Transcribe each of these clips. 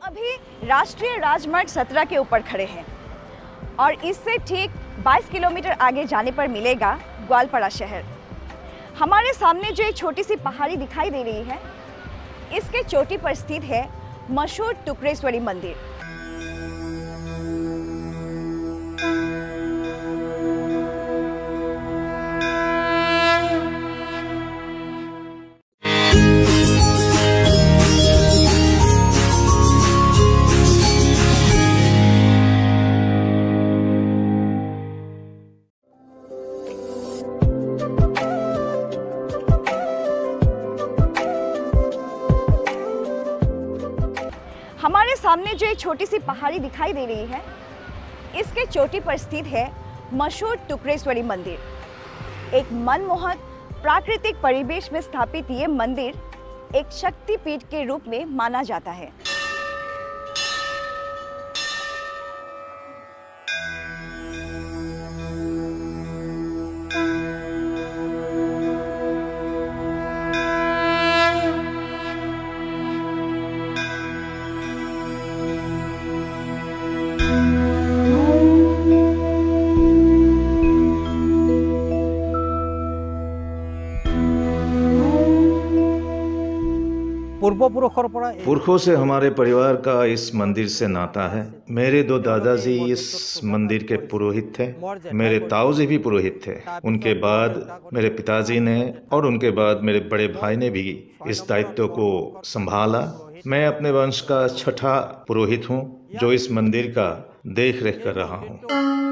अभी राष्ट्रीय राजमार्ग 17 के ऊपर खड़े हैं और इससे ठीक 22 किलोमीटर आगे जाने पर मिलेगा ग्वालपाड़ा शहर। हमारे सामने जो एक छोटी सी पहाड़ी दिखाई दे रही है, इसके चोटी पर स्थित है मशहूर टुकरेश्वरी मंदिर। हमारे सामने जो एक छोटी सी पहाड़ी दिखाई दे रही है, इसके चोटी पर स्थित है मशहूर टुकरेश्वरी मंदिर। एक मनमोहक प्राकृतिक परिवेश में स्थापित ये मंदिर एक शक्तिपीठ के रूप में माना जाता है। पुरखों से हमारे परिवार का इस मंदिर से नाता है। मेरे दो दादाजी इस मंदिर के पुरोहित थे, मेरे ताऊजी भी पुरोहित थे। उनके बाद मेरे पिताजी ने और उनके बाद मेरे बड़े भाई ने भी इस दायित्व को संभाला। मैं अपने वंश का छठा पुरोहित हूँ जो इस मंदिर का देख रेख कर रहा हूँ।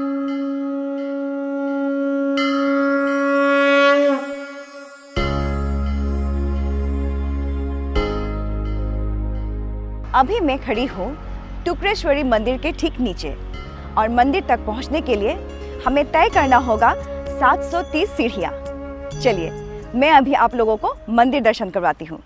अभी मैं खड़ी हूँ टुकरेश्वरी मंदिर के ठीक नीचे और मंदिर तक पहुँचने के लिए हमें तय करना होगा 730 सीढ़ियाँ। चलिए मैं अभी आप लोगों को मंदिर दर्शन करवाती हूँ।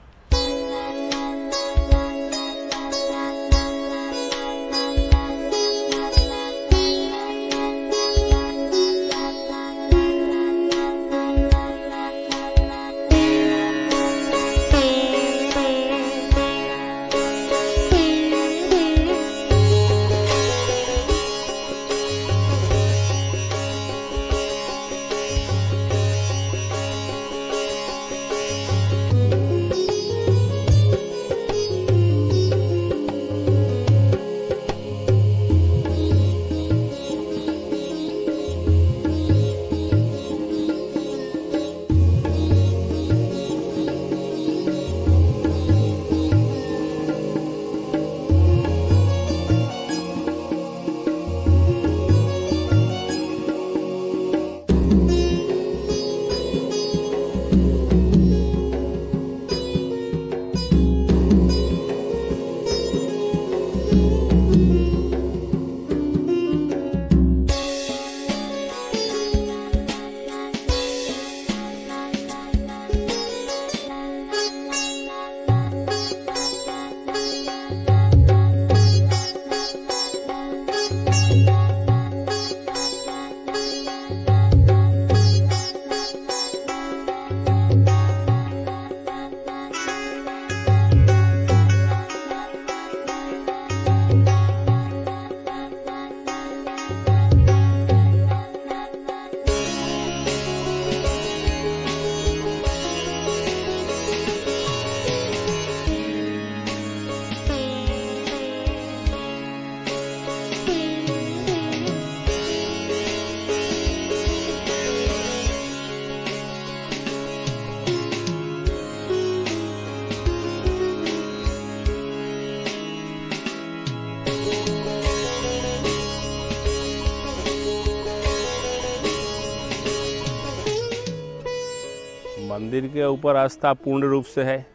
मंदिर के ऊपर आस्था पूर्ण रूप से है।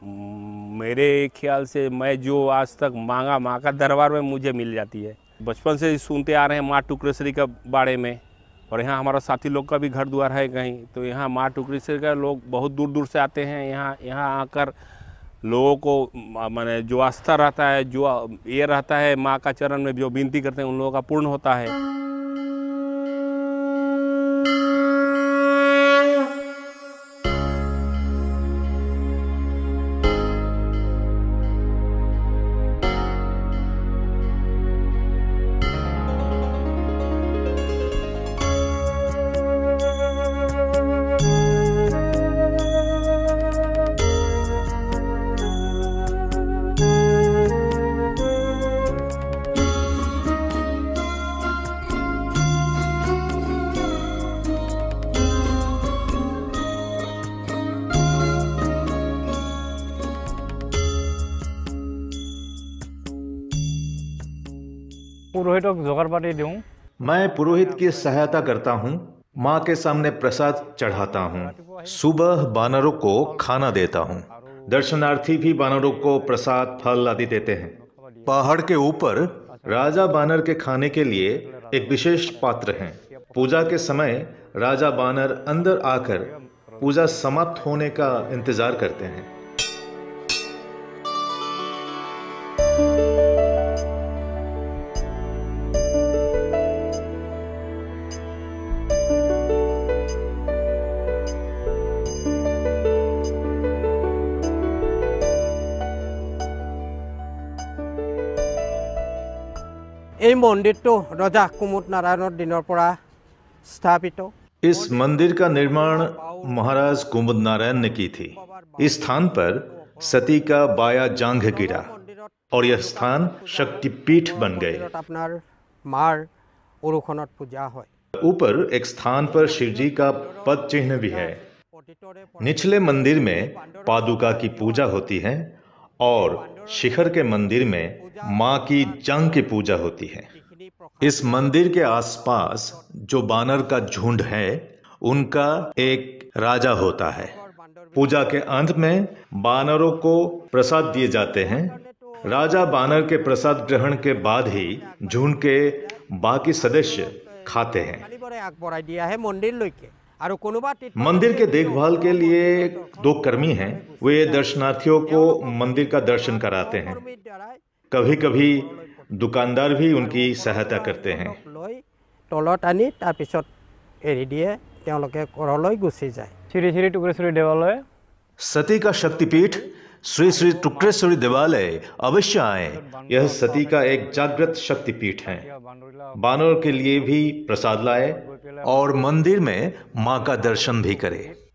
मेरे ख्याल से मैं जो आज तक मांगा माँ का दरबार में मुझे मिल जाती है। बचपन से सुनते आ रहे हैं माँ टुकरेश्वरी के बारे में, और यहाँ हमारा साथी लोग का भी घर द्वार है कहीं, तो यहाँ माँ टुकरेश्वरी का लोग बहुत दूर दूर से आते हैं। यहाँ आकर लोगों को माने जो आस्था रहता है, जो ये रहता है माँ का चरण में जो विनती करते हैं, उन लोगों का पूर्ण होता है। পুৰোহিতক যোগাৰ পাতি দিওঁ। मैं पुरोहित की सहायता करता हूँ। माँ के सामने प्रसाद चढ़ाता हूँ। सुबह बानरों को खाना देता हूँ। दर्शनार्थी भी बानरों को प्रसाद फल आदि देते हैं। पहाड़ के ऊपर राजा बानर के खाने के लिए एक विशेष पात्र है। पूजा के समय राजा बानर अंदर आकर पूजा समाप्त होने का इंतजार करते हैं। এই মন্দিৰটো ৰজা কুমুদ নাৰায়ণৰ দিনৰ পৰা স্থাপিত। इस मंदिर का निर्माण महाराज कुमुद नारायण ने की थी। इस स्थान पर सती का बाया जांघ गिरा और यह स्थान शक्तिपीठ बन गए। আপোনাৰ মাৰ উৰুখনত পূজা হয়। ऊपर एक स्थान पर शिवजी का पद चिन्ह भी है। निचले मंदिर में पादुका की पूजा होती है और शिखर के मंदिर में मां की जांघ की पूजा होती है। इस मंदिर के आसपास जो बानर का झुंड है उनका एक राजा होता है। पूजा के अंत में बानरों को प्रसाद दिए जाते हैं। राजा बानर के प्रसाद ग्रहण के बाद ही झुंड के बाकी सदस्य खाते हैं। আগবঢ়াই দিয়া है মন্দিৰলৈকে। আৰু কোনোবা मंदिर के देखभाल के लिए 2 कर्मी हैं। वे दर्शनार्थियों को मंदिर का दर्शन कराते हैं। कभी कभी दुकानदार भी उनकी सहायता करते हैं। লৈ তলত আনি তাৰপিছত এৰি দিয়ে, তেওঁলোকে ঘৰলৈ গুচি যায়। শ্ৰী শ্ৰী টুক্ৰেশ্বৰী দেৱালয়। सती का शक्तिपीठ श्री श्री टुक्रेश्वरी देवालय अवश्य आए। यह सती का एक जागृत शक्तिपीठ है। बानरों के लिए भी प्रसाद लाए और मंदिर में मां का दर्शन भी करें।